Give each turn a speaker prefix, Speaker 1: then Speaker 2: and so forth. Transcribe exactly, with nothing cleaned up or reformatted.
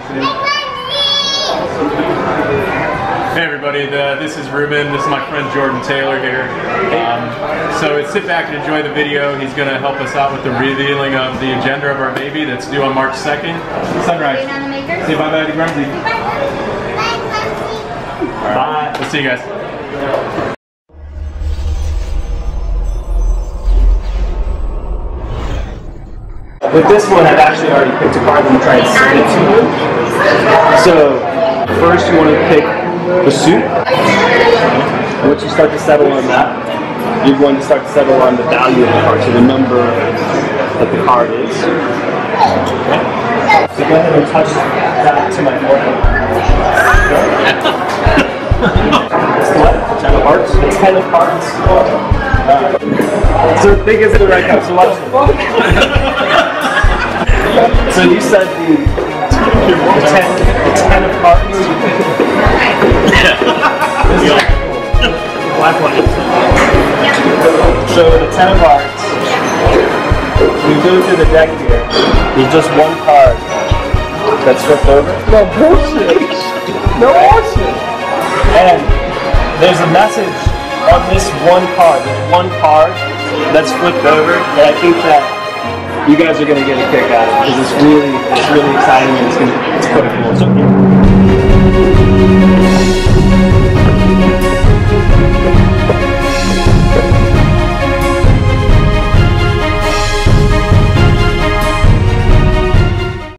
Speaker 1: Hey everybody, the, this is Ruben. This is my friend Jordan Taylor here. Um, so sit back and enjoy the video. He's going to help us out with the revealing of the agenda of our baby that's due on March second. Sunrise. Say bye bye to Grumsy. Bye. Bye. We'll see you guys.
Speaker 2: With this one, I've actually already picked a card and tried to send it to you. So, first you want to pick the suit. And once you start to settle on that, you're going to start to settle on the value of the card, so the number that the card is. Okay. So go ahead and touch that to my forehead. It's what? Ten of hearts? Ten of hearts. Uh, so think is the right card. So watch. So you said the, the, ten, the ten of hearts? Yeah. Black one. So the ten of hearts, we go through the deck here, there's just one card that's flipped over. No bullshit! No bullshit! And there's a message on this one card, there's one card that's flipped over that I think that you guys are going to get a kick out of it because it's really, it's really exciting and it's going to, it's pretty cool. So,